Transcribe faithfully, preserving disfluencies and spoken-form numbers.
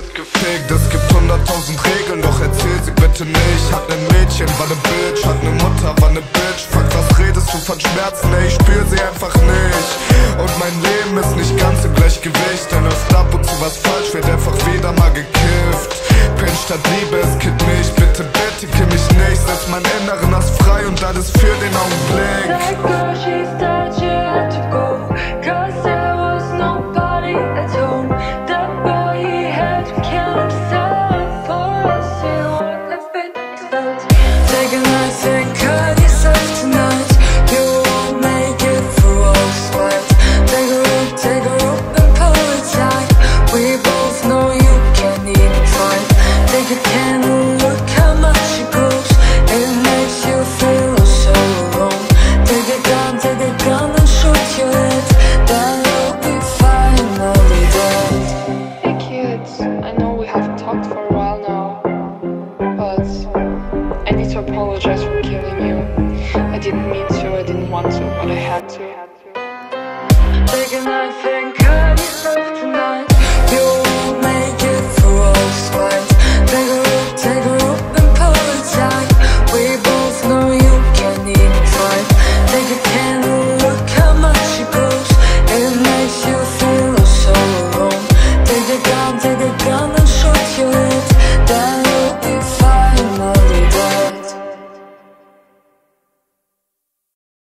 wird gefickt. Es gibt hunderttausend Regeln, doch erzähl sie bitte nicht. Hat nen Mädchen, war ne Bitch, hat ne Mutter, war ne Bitch. Fuck, was redest du von Schmerzen, ey, ich spür sie einfach nicht. Und mein Leben ist nicht ganz im Gleichgewicht, denn oft ab und zu was falsch, wird einfach wieder mal gekifft. Pen statt Liebe, es killt mich, bitte, bitte kill mich nicht. Setz mein Inneren als frei und alles für den Augenblick. That girl, she said she had to go, cause there was nobody at home. That boy, he had to kill himself for us, he won't have been expelled. Take a night and cut yourself tonight, you won't make it through all sweat. Take a rope, take a rope and pull it tight. We both know you can't even try. Take a candle, look how much it glows. It makes you feel so alone. Take a gun, take a gun and shoot your head, then you'll be finally dead. Hey kids, I know we haven't talked for a while now, but I need to apologize for killing you. I didn't mean to, I didn't want to, but I had to. Take a knife and